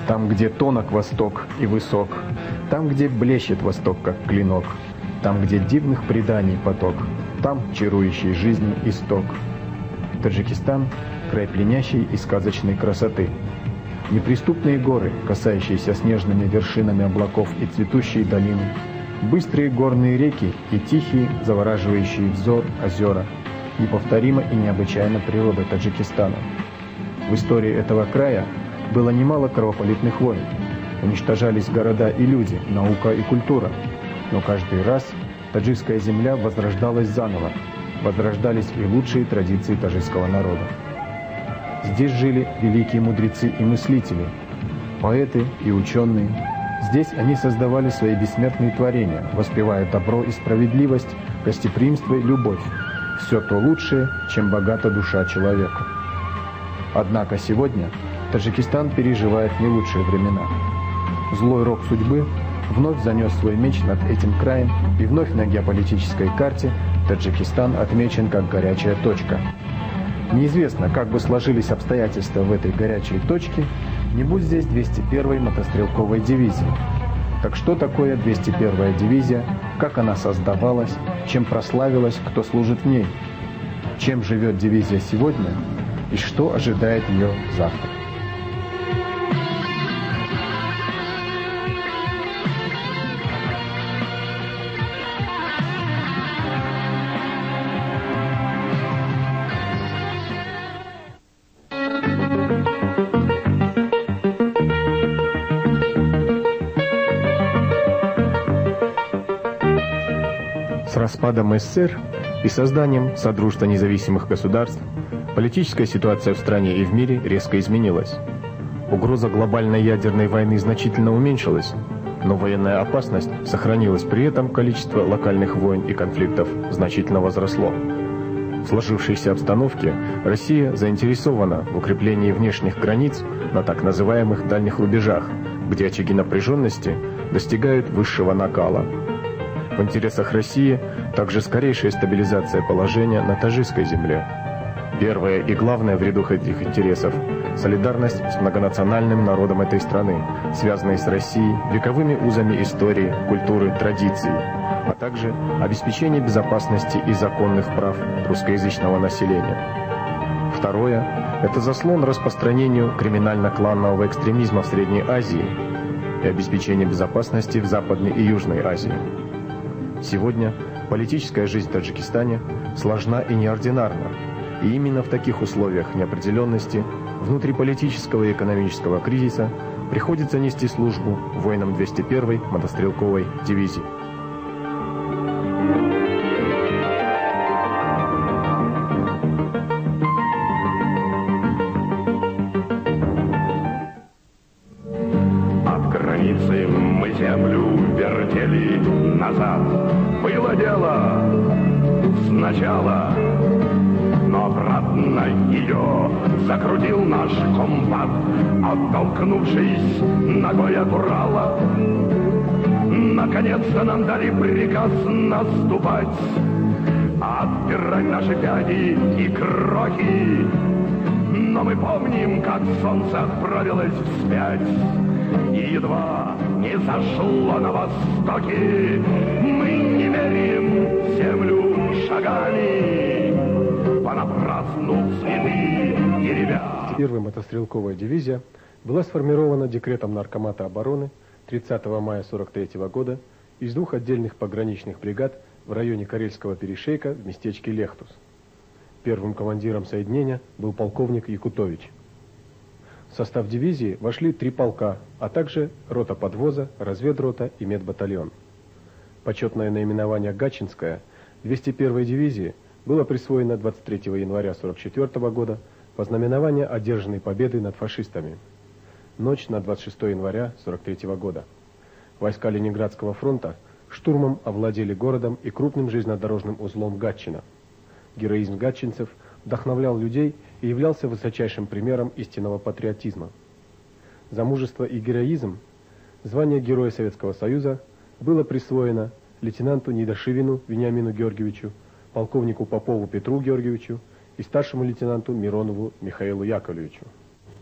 Там, где тонок восток и высок, там, где блещет восток, как клинок, там, где дивных преданий поток, там чарующий жизни исток. Таджикистан – край пленящей и сказочной красоты. Неприступные горы, касающиеся снежными вершинами облаков и цветущие долины, быстрые горные реки и тихие, завораживающие взор озера. Неповторима и необычайна природа Таджикистана. В истории этого края было немало кровопролитных войн. Уничтожались города и люди, наука и культура. Но каждый раз таджикская земля возрождалась заново. Возрождались и лучшие традиции таджикского народа. Здесь жили великие мудрецы и мыслители, поэты и ученые. Здесь они создавали свои бессмертные творения, воспевая добро и справедливость, гостеприимство и любовь. Все то лучшее, чем богата душа человека. Однако сегодня Таджикистан переживает не лучшие времена. Злой рок судьбы вновь занес свой меч над этим краем, и вновь на геополитической карте Таджикистан отмечен как горячая точка. Неизвестно, как бы сложились обстоятельства в этой горячей точке, не будь здесь 201-й мотострелковой дивизии. Так что такое 201-я дивизия, как она создавалась, чем прославилась, кто служит в ней, чем живет дивизия сегодня и что ожидает ее завтра. С распадом СССР и созданием Содружества независимых государств политическая ситуация в стране и в мире резко изменилась. Угроза глобальной ядерной войны значительно уменьшилась, но военная опасность сохранилась, при этом количество локальных войн и конфликтов значительно возросло. В сложившейся обстановке Россия заинтересована в укреплении внешних границ на так называемых дальних рубежах, где очаги напряженности достигают высшего накала. В интересах России также скорейшая стабилизация положения на таджикской земле. Первое и главное в рядах этих интересов – солидарность с многонациональным народом этой страны, связанной с Россией вековыми узами истории, культуры, традиций, а также обеспечение безопасности и законных прав русскоязычного населения. Второе – это заслон распространению криминально-кланового экстремизма в Средней Азии и обеспечение безопасности в Западной и Южной Азии. Сегодня политическая жизнь в Таджикистане сложна и неординарна, и именно в таких условиях неопределенности, внутриполитического и экономического кризиса приходится нести службу воинам 201-й мотострелковой дивизии. От границы мы землю вертели назад. Было дело сначала, но обратно ее закрутил наш комбат, оттолкнувшись ногой от Урала. Наконец-то нам дали приказ наступать, отбирать наши пяди и кроки. Но мы помним, как солнце отправилось вспять, и едва не зашло на востоке. Мы не мерим землю шагами, понапрасну цветы и ребят. Первая мотострелковая дивизия была сформирована декретом Наркомата обороны 30 мая 1943 года из двух отдельных пограничных бригад в районе Карельского перешейка в местечке Лехтус. Первым командиром соединения был полковник Якутович. В состав дивизии вошли 3 полка, а также рота подвоза, разведрота и медбатальон. Почетное наименование «Гатчинская» 201-й дивизии было присвоено 23 января 1944 года по знаменованию одержанной победы над фашистами. Ночь на 26 января 1943 года. Войска Ленинградского фронта штурмом овладели городом и крупным железнодорожным узлом Гатчина. Героизм гатчинцев вдохновлял людей и являлся высочайшим примером истинного патриотизма. За мужество и героизм звание Героя Советского Союза было присвоено лейтенанту Недошивину Вениамину Георгиевичу, полковнику Попову Петру Георгиевичу и старшему лейтенанту Миронову Михаилу Яковлевичу.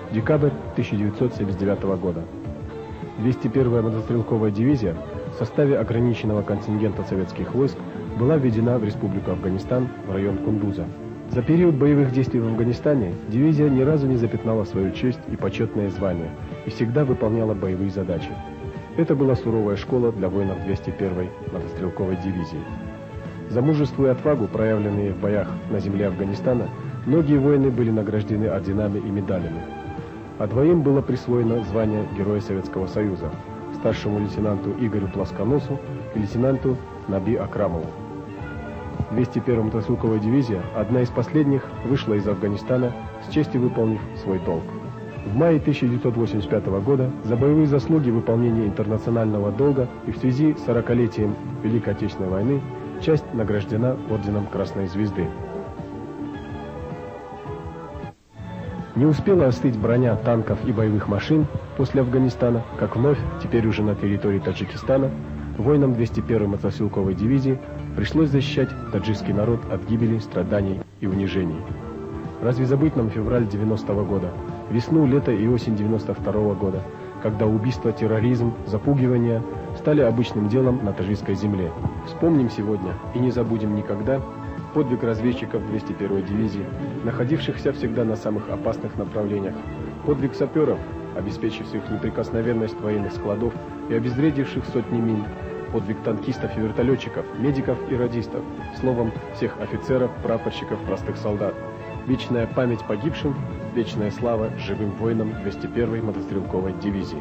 Декабрь 1979 года. 201-я мотострелковая дивизия в составе ограниченного контингента советских войск была введена в Республику Афганистан в район Кундуза. За период боевых действий в Афганистане дивизия ни разу не запятнала свою честь и почетное звание и всегда выполняла боевые задачи. Это была суровая школа для воинов 201-й мотострелковой дивизии. За мужество и отвагу, проявленные в боях на земле Афганистана, многие воины были награждены орденами и медалями. А двоим было присвоено звание Героя Советского Союза – старшему лейтенанту Игорю Плосконосу и лейтенанту Наби Акрамову. 201-я мотострелковая дивизия, одна из последних, вышла из Афганистана, с честью выполнив свой долг. В мае 1985 года за боевые заслуги выполнения интернационального долга и в связи с 40-летием Великой Отечественной войны часть награждена орденом Красной Звезды. Не успела остыть броня танков и боевых машин после Афганистана, как вновь, теперь уже на территории Таджикистана, воинам 201-й мотострелковой дивизии пришлось защищать таджикский народ от гибели, страданий и унижений. Разве забыть нам февраль 90-го года, весну, лето и осень 92-го года, когда убийства, терроризм, запугивания стали обычным делом на таджикской земле? Вспомним сегодня и не забудем никогда подвиг разведчиков 201-й дивизии, находившихся всегда на самых опасных направлениях, подвиг саперов, обеспечивших неприкосновенность военных складов и обезвредивших сотни мин, подвиг танкистов и вертолетчиков, медиков и радистов, словом, всех офицеров, прапорщиков, простых солдат. Вечная память погибшим, вечная слава живым воинам 201-й мотострелковой дивизии.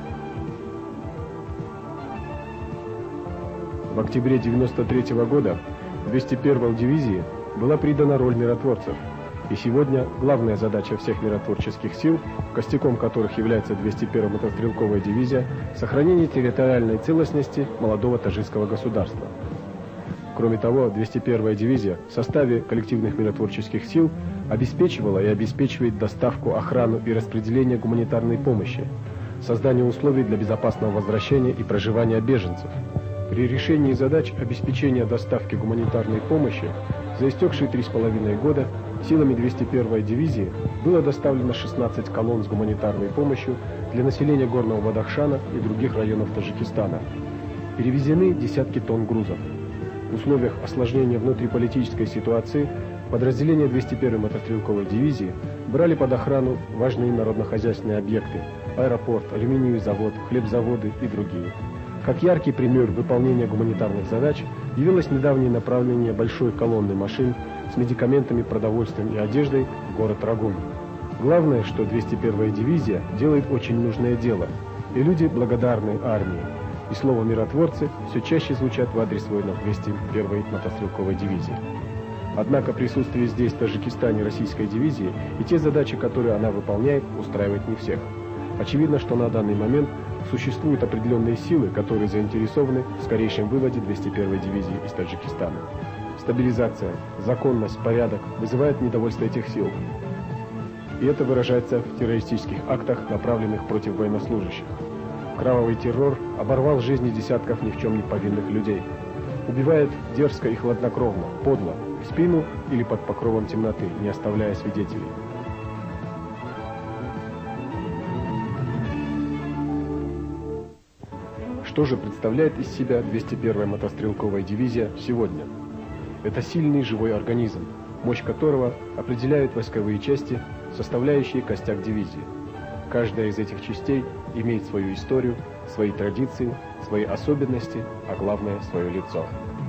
В октябре 1993 года 201-й дивизии была придана роль миротворцев. И сегодня главная задача всех миротворческих сил, костяком которых является 201-я мотострелковая дивизия, сохранение территориальной целостности молодого таджикского государства. Кроме того, 201-я дивизия в составе коллективных миротворческих сил обеспечивала и обеспечивает доставку, охрану и распределение гуманитарной помощи, создание условий для безопасного возвращения и проживания беженцев. При решении задач обеспечения доставки гуманитарной помощи за истекшие 3,5 года силами 201-й дивизии было доставлено 16 колонн с гуманитарной помощью для населения Горного Бадахшана и других районов Таджикистана. Перевезены десятки тонн грузов. В условиях осложнения внутриполитической ситуации подразделения 201-й мотострелковой дивизии брали под охрану важные народно-хозяйственные объекты – аэропорт, алюминиевый завод, хлебзаводы и другие. Как яркий пример выполнения гуманитарных задач явилось недавнее направление большой колонны машин с медикаментами, продовольствием и одеждой в город Рагун. Главное, что 201-я дивизия делает очень нужное дело, и люди благодарны армии. И слово «миротворцы» все чаще звучат в адрес воинов 201-й мотострелковой дивизии. Однако присутствие здесь, в Таджикистане, российской дивизии и те задачи, которые она выполняет, устраивает не всех. Очевидно, что на данный момент существуют определенные силы, которые заинтересованы в скорейшем выводе 201-й дивизии из Таджикистана. Стабилизация, законность, порядок вызывают недовольство этих сил. И это выражается в террористических актах, направленных против военнослужащих. Кровавый террор оборвал жизни десятков ни в чем не повинных людей. Убивает дерзко и хладнокровно, подло, в спину или под покровом темноты, не оставляя свидетелей. Что же представляет из себя 201-я мотострелковая дивизия сегодня? Это сильный живой организм, мощь которого определяют войсковые части, составляющие костяк дивизии. Каждая из этих частей имеет свою историю, свои традиции, свои особенности, а главное, свое лицо.